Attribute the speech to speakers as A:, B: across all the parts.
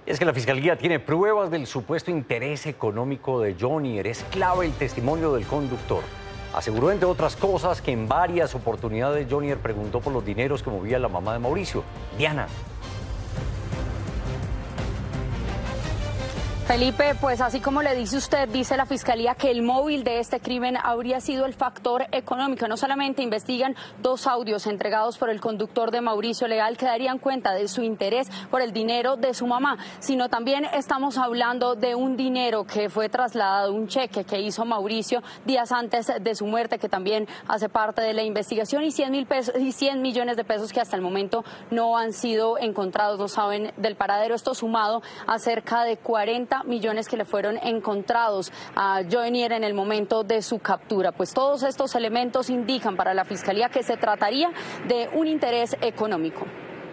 A: Es que la Fiscalía tiene pruebas del supuesto interés económico de Jonier. Es clave el testimonio del conductor. Aseguró, entre otras cosas, que en varias oportunidades Jonier preguntó por los dineros que movía la mamá de Mauricio, Diana.
B: Felipe, pues así como le dice usted, dice la Fiscalía que el móvil de este crimen habría sido el factor económico. No solamente investigan 2 audios entregados por el conductor de Mauricio Leal que darían cuenta de su interés por el dinero de su mamá, sino también estamos hablando de un dinero que fue trasladado, un cheque que hizo Mauricio días antes de su muerte, que también hace parte de la investigación, y 100 millones de pesos que hasta el momento no han sido encontrados, no saben del paradero. Esto sumado a cerca de 40 millones que le fueron encontrados a Jonier en el momento de su captura. Pues todos estos elementos indican para la Fiscalía que se trataría de un interés económico.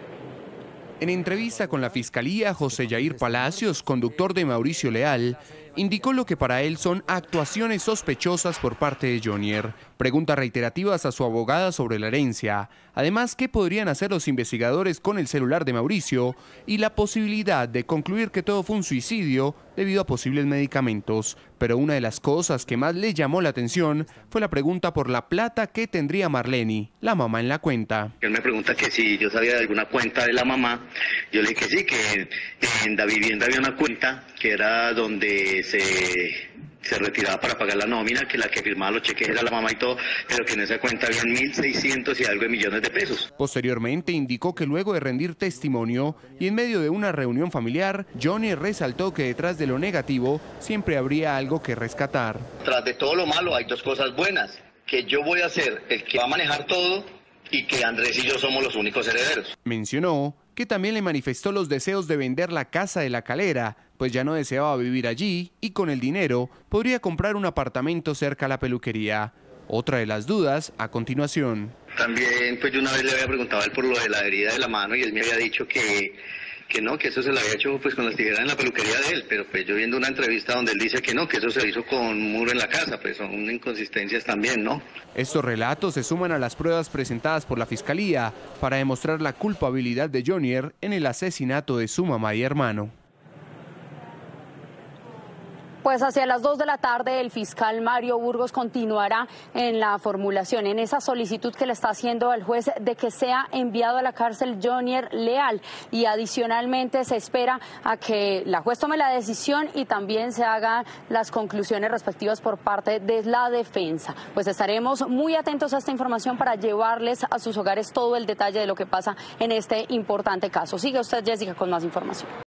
C: En entrevista con la Fiscalía, José Yair Palacios, conductor de Mauricio Leal, indicó lo que para él son actuaciones sospechosas por parte de Jonier. Preguntas reiterativas a su abogada sobre la herencia. Además, ¿qué podrían hacer los investigadores con el celular de Mauricio? Y la posibilidad de concluir que todo fue un suicidio debido a posibles medicamentos. Pero una de las cosas que más le llamó la atención fue la pregunta por la plata que tendría Marleni, la mamá, en la cuenta.
D: Él me pregunta que si yo sabía de alguna cuenta de la mamá. Yo le dije que sí, que en la vivienda había una cuenta que era donde se retiraba para pagar la nómina, que la que firmaba los cheques era la mamá y todo, pero que en esa cuenta habían 1.600 y algo de millones de pesos.
C: Posteriormente indicó que luego de rendir testimonio y en medio de una reunión familiar, Jonier resaltó que detrás de lo negativo siempre habría algo que rescatar.
D: Tras de todo lo malo hay 2 cosas buenas, que yo voy a ser el que va a manejar todo y que Andrés y yo somos los únicos herederos.
C: Mencionó que también le manifestó los deseos de vender la casa de La Calera, pues ya no deseaba vivir allí y con el dinero podría comprar un apartamento cerca a la peluquería. Otra de las dudas a continuación.
D: También pues yo una vez le había preguntado a él por lo de la herida de la mano y él me había dicho que no, que eso se lo había hecho pues con las tijeras en la peluquería de él, pero pues yo viendo una entrevista donde él dice que no, que eso se hizo con un muro en la casa, pues son inconsistencias también, ¿no?
C: Estos relatos se suman a las pruebas presentadas por la Fiscalía para demostrar la culpabilidad de Jonier en el asesinato de su mamá y hermano.
B: Pues hacia las 2 de la tarde el fiscal Mario Burgos continuará en la formulación, en esa solicitud que le está haciendo al juez de que sea enviado a la cárcel Jonier Leal, y adicionalmente se espera a que la juez tome la decisión y también se hagan las conclusiones respectivas por parte de la defensa. Pues estaremos muy atentos a esta información para llevarles a sus hogares todo el detalle de lo que pasa en este importante caso. Sigue usted, Jessica, con más información.